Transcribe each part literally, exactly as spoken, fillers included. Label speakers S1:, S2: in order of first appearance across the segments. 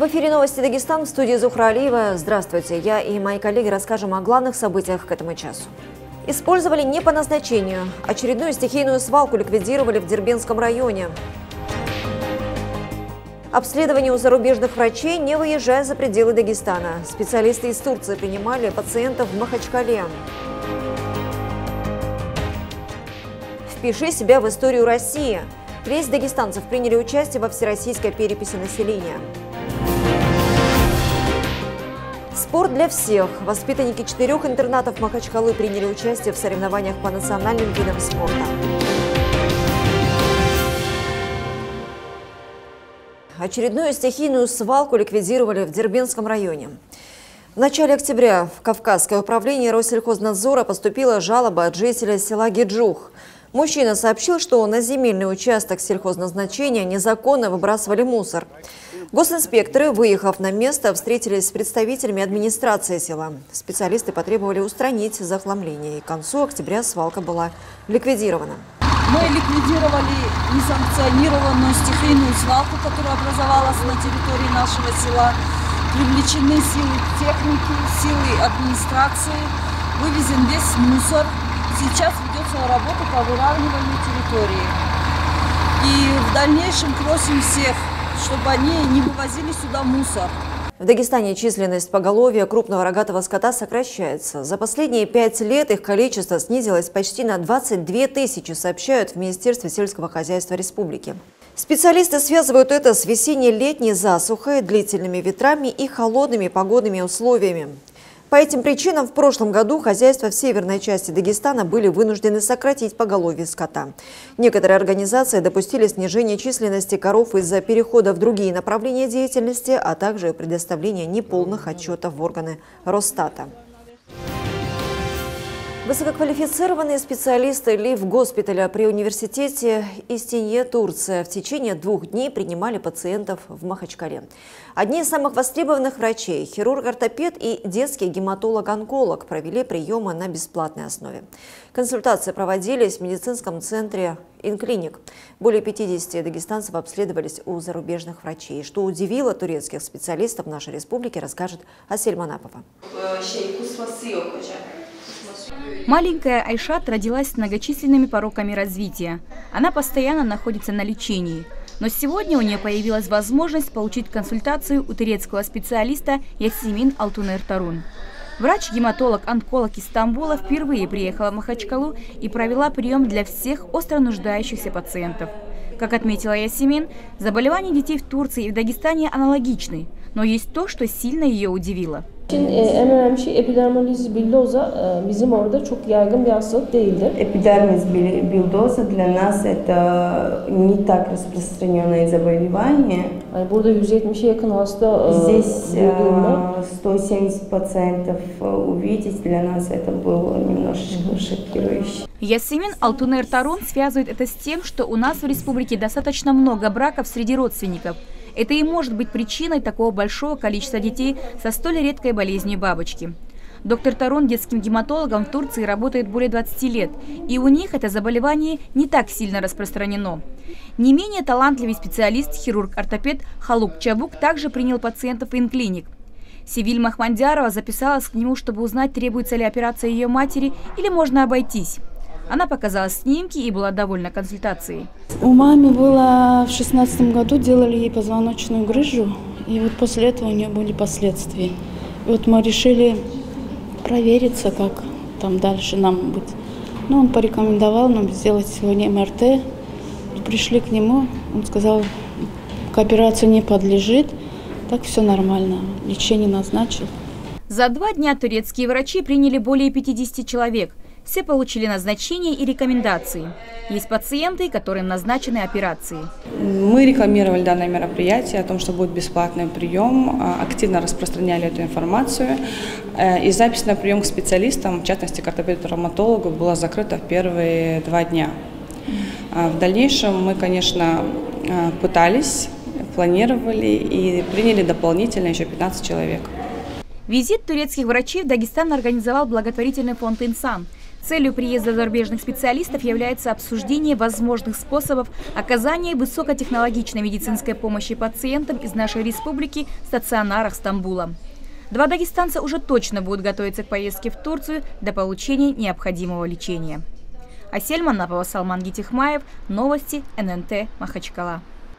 S1: В эфире новости Дагестан, в студии Зухра Алиева. Здравствуйте. Я и мои коллеги расскажем о главных событиях к этому часу. Использовали не по назначению. Очередную стихийную свалку ликвидировали в Дербентском районе. Обследование у зарубежных врачей, не выезжая за пределы Дагестана. Специалисты из Турции принимали пациентов в Махачкале. Впиши себя в историю России. Тридцать дагестанцев приняли участие во всероссийской переписи населения. Спорт для всех. Воспитанники четырех интернатов Махачкалы приняли участие в соревнованиях по национальным видам спорта. Очередную стихийную свалку ликвидировали в Дербентском районе. В начале октября в Кавказское управление Россельхознадзора поступила жалоба от жителя села Гиджух. Мужчина сообщил, что на земельный участок сельхозназначения незаконно выбрасывали мусор. Госинспекторы, выехав на место, встретились с представителями администрации села. Специалисты потребовали устранить захламление, и к концу октября свалка была ликвидирована.
S2: Мы ликвидировали несанкционированную стихийную свалку, которая образовалась на территории нашего села. Привлечены силы техники, силы администрации, вывезен весь мусор. Сейчас ведется работа по выравниванию территории. И в дальнейшем просим всех, чтобы они не вывозили сюда мусор.
S1: В Дагестане численность поголовья крупного рогатого скота сокращается. За последние пять лет их количество снизилось почти на двадцать две тысячи, сообщают в Министерстве сельского хозяйства республики. Специалисты связывают это с весенне-летней засухой, длительными ветрами и холодными погодными условиями. По этим причинам в прошлом году хозяйства в северной части Дагестана были вынуждены сократить поголовье скота. Некоторые организации допустили снижение численности коров из-за перехода в другие направления деятельности, а также предоставления неполных отчетов в органы Росстата. Высококвалифицированные специалисты Лив-госпиталя при университете Истинье, Турция, в течение двух дней принимали пациентов в Махачкале. Одни из самых востребованных врачей, хирург-ортопед и детский гематолог-онколог, провели приемы на бесплатной основе. Консультации проводились в медицинском центре «Инклиник». Более пятидесяти дагестанцев обследовались у зарубежных врачей. Что удивило турецких специалистов нашей республики, расскажет Асель Манапова.
S3: Маленькая Айшат родилась с многочисленными пороками развития. Она постоянно находится на лечении. Но сегодня у нее появилась возможность получить консультацию у турецкого специалиста Ясимин Алтунер Тарун. Врач-гематолог-онколог из Стамбула впервые приехала в Махачкалу и провела прием для всех остро нуждающихся пациентов. Как отметила Ясимин, заболевания детей в Турции и в Дагестане аналогичны, но есть то, что сильно ее удивило.
S4: Epidermis bullosa bizim orada çok yaygın bir hastalık değildir.
S5: Epidermis bullosa для нас это не так распространенное заболевание.
S4: Burada yüz yetmişe yakın hasta
S5: Здесь сто семьдесят процентов увидеть для нас это было немножечко шокирующе.
S3: Ясимин Алтунер Тарун связывает это с тем, что у нас в республике достаточно много браков среди родственников. Это и может быть причиной такого большого количества детей со столь редкой болезнью бабочки. Доктор Тарун детским гематологом в Турции работает более двадцати лет, и у них это заболевание не так сильно распространено. Не менее талантливый специалист, хирург-ортопед Халук Чабук также принял пациентов в Инклиник. Севиль Махмандярова записалась к нему, чтобы узнать, требуется ли операция ее матери или можно обойтись. Она показала снимки и была довольна консультацией.
S6: У мамы было в шестнадцатом году, делали ей позвоночную грыжу, и вот после этого у нее были последствия. И вот мы решили провериться, как там дальше нам быть. Ну, он порекомендовал нам сделать сегодня эм эр тэ. Пришли к нему, он сказал, к операции не подлежит, так все нормально, лечение назначил.
S3: За два дня турецкие врачи приняли более пятидесяти человек. Все получили назначения и рекомендации. Есть пациенты, которым назначены операции.
S7: Мы рекламировали данное мероприятие о том, что будет бесплатный прием, активно распространяли эту информацию. И запись на прием к специалистам, в частности к ортопеду-травматологу, была закрыта в первые два дня. В дальнейшем мы, конечно, пытались, планировали и приняли дополнительно еще пятнадцать человек.
S3: Визит турецких врачей в Дагестан организовал благотворительный фонд «Инсан». Целью приезда зарубежных специалистов является обсуждение возможных способов оказания высокотехнологичной медицинской помощи пациентам из нашей республики в стационарах Стамбула. Два дагестанца уже точно будут готовиться к поездке в Турцию для получения необходимого лечения. Асель Манапова, Салман Гитихмаев. Новости эн эн тэ Махачкала.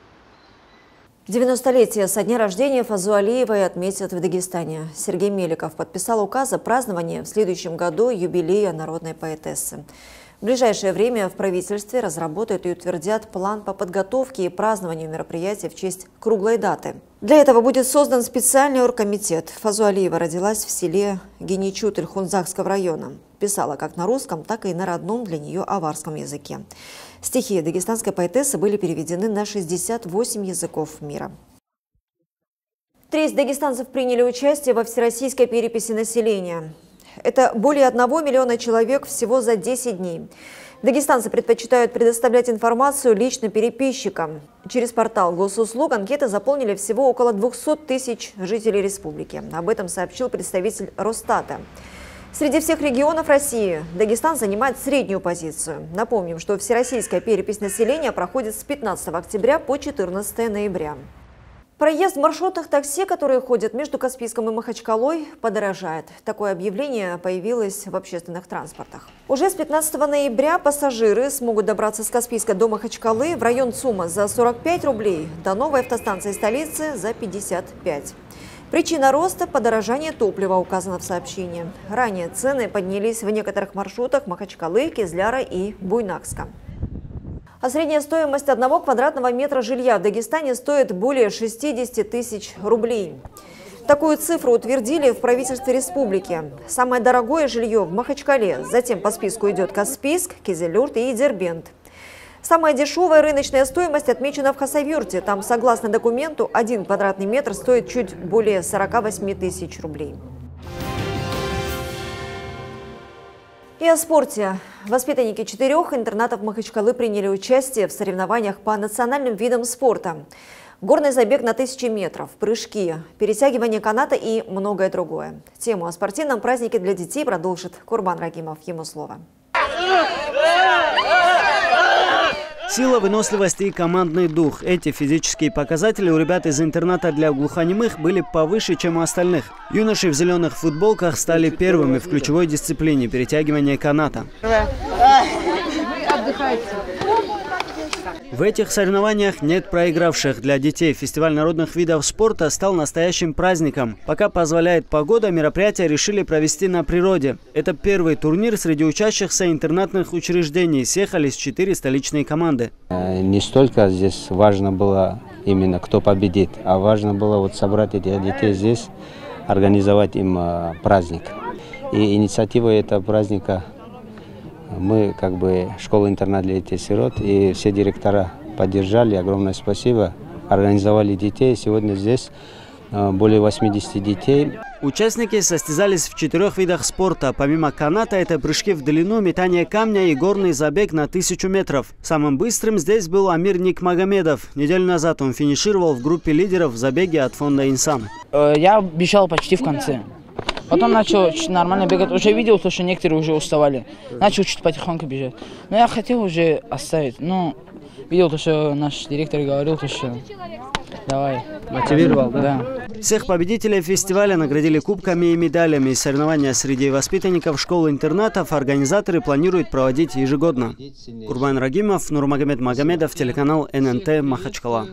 S1: девяностолетие со дня рождения Фазу Алиевой отметят в Дагестане. Сергей Меликов подписал указ о праздновании в следующем году юбилея народной поэтессы. В ближайшее время в правительстве разработают и утвердят план по подготовке и празднованию мероприятий в честь круглой даты. Для этого будет создан специальный оргкомитет. Фазу Алиева родилась в селе Геничут Ильхунзахского района. Писала как на русском, так и на родном для нее аварском языке. Стихи дагестанской поэтессы были переведены на шестьдесят восемь языков мира. тридцать дагестанцев приняли участие во всероссийской переписи населения. Это более одного миллиона человек всего за десять дней. Дагестанцы предпочитают предоставлять информацию лично переписчикам. Через портал госуслуг анкеты заполнили всего около двухсот тысяч жителей республики. Об этом сообщил представитель Росстата. Среди всех регионов России Дагестан занимает среднюю позицию. Напомним, что всероссийская перепись населения проходит с пятнадцатого октября по четырнадцатое ноября. Проезд в маршрутах такси, которые ходят между Каспийском и Махачкалой, подорожает. Такое объявление появилось в общественных транспортах. Уже с пятнадцатого ноября пассажиры смогут добраться с Каспийска до Махачкалы в район ЦУМа за сорок пять рублей, до новой автостанции столицы за пятьдесят пять. Причина роста – подорожание топлива, указано в сообщении. Ранее цены поднялись в некоторых маршрутах Махачкалы, Кизляра и Буйнакска. А средняя стоимость одного квадратного метра жилья в Дагестане стоит более шестидесяти тысяч рублей. Такую цифру утвердили в правительстве республики. Самое дорогое жилье в Махачкале, затем по списку идет Каспийск, Кизилюрт и Дербент. Самая дешевая рыночная стоимость отмечена в Хасавюрте. Там, согласно документу, один квадратный метр стоит чуть более сорока восьми тысяч рублей. И о спорте. Воспитанники четырех интернатов Махачкалы приняли участие в соревнованиях по национальным видам спорта. Горный забег на тысячи метров, прыжки, перетягивание каната и многое другое. Тему о спортивном празднике для детей продолжит Курбан Рагимов. Ему слово.
S8: Сила, выносливость и командный дух. Эти физические показатели у ребят из интерната для глухонемых были повыше, чем у остальных. Юноши в зеленых футболках стали первыми в ключевой дисциплине – перетягивание каната. В этих соревнованиях нет проигравших. Для детей фестиваль народных видов спорта стал настоящим праздником. Пока позволяет погода, мероприятия решили провести на природе. Это первый турнир среди учащихся интернатных учреждений. Съехались четыре столичные команды.
S9: Не столько здесь важно было именно кто победит, а важно было вот собрать этих детей здесь, организовать им праздник. И инициатива этого праздника мы, как бы, школа-интернат для детей-сирот, и все директора поддержали. Огромное спасибо. Организовали детей. Сегодня здесь более восьмидесяти детей.
S8: Участники состязались в четырех видах спорта. Помимо каната, это прыжки в длину, метание камня и горный забег на тысячу метров. Самым быстрым здесь был Амир Никмагомедов. Неделю назад он финишировал в группе лидеров в забеге от фонда «Инсан».
S10: Я бежал почти в конце. Потом начал чуть нормально бегать. Уже видел, что некоторые уже уставали. Начал чуть потихоньку бежать. Но я хотел уже оставить. Но видел, что наш директор говорил, что давай.
S8: Мотивировал, да?
S10: Да.
S8: Всех победителей фестиваля наградили кубками и медалями. Соревнования среди воспитанников школ-интернатов организаторы планируют проводить ежегодно. Курбан Рагимов, Нурмагомед Магомедов, телеканал эн эн тэ Махачкала.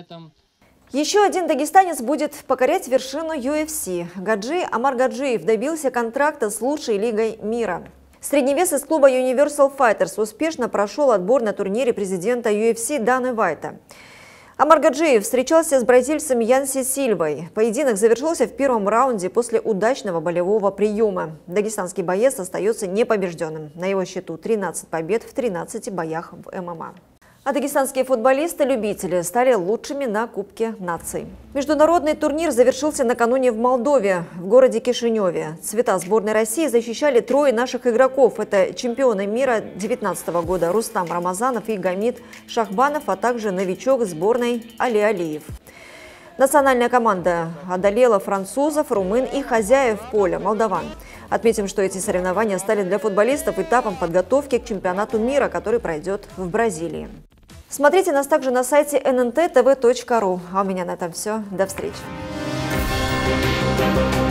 S1: Еще один дагестанец будет покорять вершину ю эф си. Гаджи Амар Гаджиев добился контракта с лучшей лигой мира. Средневес из клуба Universal Fighters успешно прошел отбор на турнире президента ю эф си Даны Вайта. Амар Гаджиев встречался с бразильцем Янси Сильвой. Поединок завершился в первом раунде после удачного болевого приема. Дагестанский боец остается непобежденным. На его счету тринадцать побед в тринадцати боях в эм эм а. А дагестанские футболисты-любители стали лучшими на Кубке наций. Международный турнир завершился накануне в Молдове, в городе Кишиневе. Цвета сборной России защищали трое наших игроков. Это чемпионы мира две тысячи девятнадцатого года Рустам Рамазанов и Гамид Шахбанов, а также новичок сборной Али Алиев. Национальная команда одолела французов, румын и хозяев поля – молдаван. Отметим, что эти соревнования стали для футболистов этапом подготовки к чемпионату мира, который пройдет в Бразилии. Смотрите нас также на сайте эн эн тэ тэ вэ точка ру. А у меня на этом все. До встречи.